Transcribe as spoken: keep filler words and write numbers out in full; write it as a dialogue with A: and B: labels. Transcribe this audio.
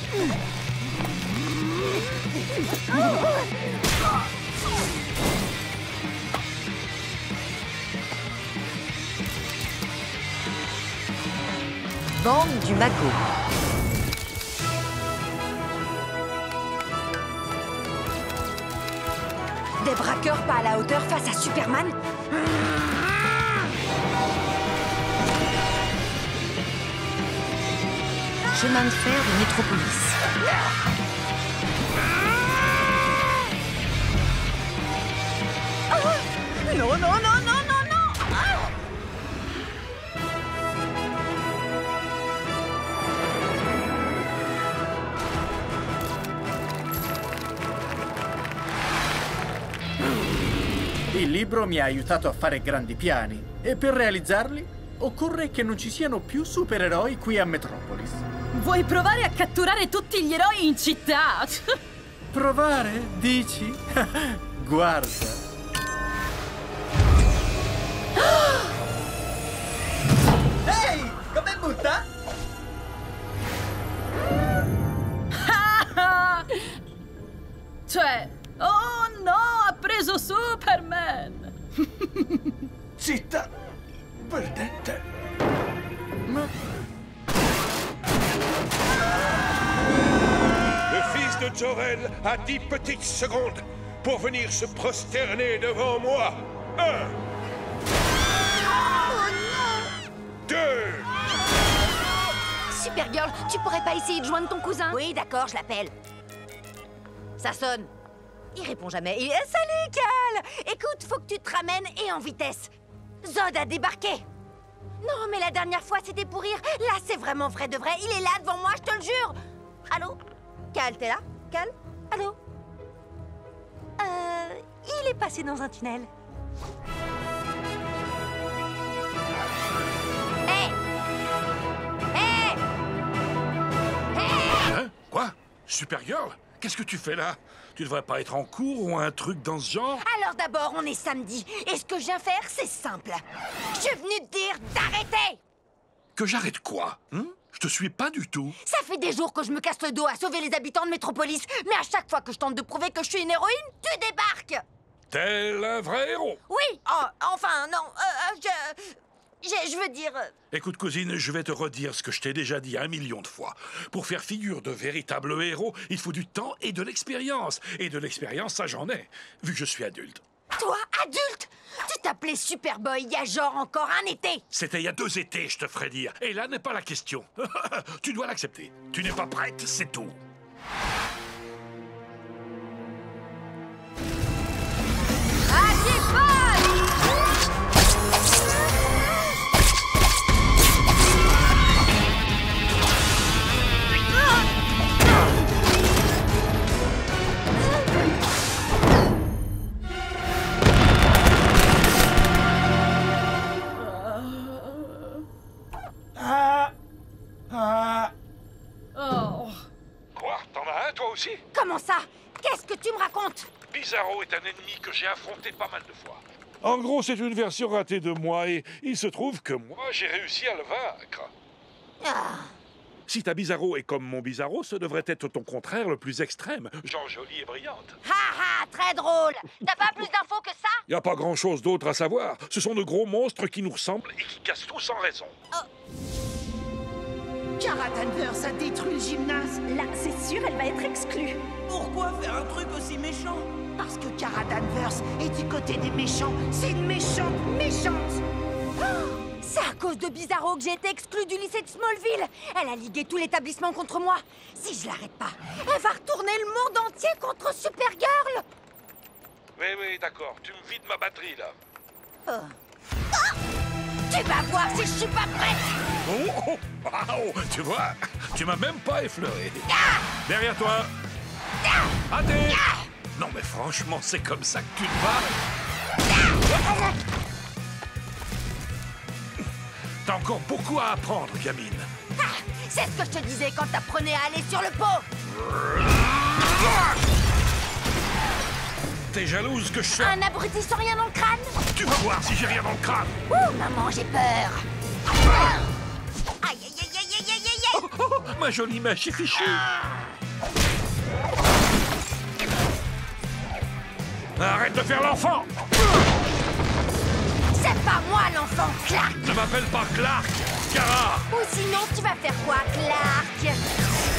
A: Bande du magot.
B: Des braqueurs pas à la hauteur face à Superman?
A: Chemin de fer de Métropolis.
B: Ah! Non, non, non, non, non, non! Ah!
C: Il libro mi ha aiutato a fare grandi piani e per realizzarli occorre che non ci siano più supereroi qui a Metropolis.
D: Vuoi provare a catturare tutti gli eroi in città?
C: Provare, dici? Guarda.
E: Ehi, come butta?
D: Cioè, oh no, ha preso Superman!
E: Zitta, perdente.
C: Ma...
F: Le fils de Jor-El a dix petites secondes pour venir se prosterner devant moi. Un.
B: Oh non!
F: Deux.
B: Supergirl, tu pourrais pas essayer de joindre ton cousin? Oui, d'accord, je l'appelle. Ça sonne. Il répond jamais. Il... Salut, Cal! Écoute, faut que tu te ramènes et en vitesse. Zod a débarqué. Non, mais la dernière fois, c'était pour rire. Là, c'est vraiment vrai de vrai. Il est là devant moi, je te le jure. Allô? Cal, t'es là? Cal? Allô? Euh... Il est passé dans un tunnel. Hé! Hé! Hé!
F: Hein? Quoi? Supergirl? Qu'est-ce que tu fais là? Tu devrais pas être en cours ou un truc dans ce genre?
B: Alors d'abord, on est samedi. Et ce que je viens faire, c'est simple. Je suis venu te dire d'arrêter!
F: Que j'arrête quoi? Hein? Je te suis pas du tout.
B: Ça fait des jours que je me casse le dos à sauver les habitants de Métropolis. Mais à chaque fois que je tente de prouver que je suis une héroïne, tu débarques!
F: Tel un vrai héros.
B: Oui! Oh, enfin, non, euh, je... Je, je veux dire...
F: Écoute, cousine, je vais te redire ce que je t'ai déjà dit un million de fois. Pour faire figure de véritable héros, il faut du temps et de l'expérience. Et de l'expérience, ça j'en ai, vu que je suis adulte.
B: Toi, adulte? Tu t'appelais Superboy il y a genre encore un été.
F: C'était il y a deux étés, je te ferai dire. Et là n'est pas la question. Tu dois l'accepter. Tu n'es pas prête, c'est tout. Aussi?
B: Comment ça? Qu'est-ce que tu me racontes?
F: Bizarro est un ennemi que j'ai affronté pas mal de fois. En gros, c'est une version ratée de moi et il se trouve que moi, j'ai réussi à le vaincre.
B: Ah.
F: Si ta Bizarro est comme mon Bizarro, ce devrait être ton contraire le plus extrême. Genre jolie et brillante.
B: Ha ha, très drôle. T'as pas plus d'infos que ça?
F: Y a pas grand-chose d'autre à savoir. Ce sont de gros monstres qui nous ressemblent et qui cassent tout sans raison.
B: Oh.
E: Kara Danvers a détruit le gymnase.
B: Là, c'est sûr, elle va être exclue.
E: Pourquoi faire un truc aussi méchant? Parce que Kara Danvers est du côté des méchants. C'est une méchante méchante.
B: Oh, c'est à cause de Bizarro que j'ai été exclue du lycée de Smallville. Elle a ligué tout l'établissement contre moi. Si je l'arrête pas, elle va retourner le monde entier contre Supergirl.
F: Oui, oui, d'accord. Tu me vides ma batterie, là.
B: Oh. Oh, tu vas voir si je suis pas prête.
F: Oh, oh, wow, tu vois, tu m'as même pas effleuré.
B: Ah.
F: Derrière toi.
B: Ah.
F: Raté.
B: Ah.
F: Non, mais franchement, c'est comme ça que tu te bats.
B: Ah.
F: T'as encore beaucoup à apprendre, gamine.
B: Ah, c'est ce que je te disais quand t'apprenais à aller sur le pot.
F: T'es jalouse que je sois...
B: Un abruti sans rien dans le crâne?
F: Tu vas voir si j'ai rien dans le crâne.
B: Ouh, maman, j'ai peur. Ah. Aïe, aïe, aïe, aïe, aïe, aïe, aïe.
F: Oh, oh, ma jolie mèche est fichue.
B: Ah.
F: Arrête de faire l'enfant!
B: C'est pas moi l'enfant, Clark!
F: Ne m'appelle pas Clark, Kara!
B: Ou sinon, tu vas faire quoi, Clark?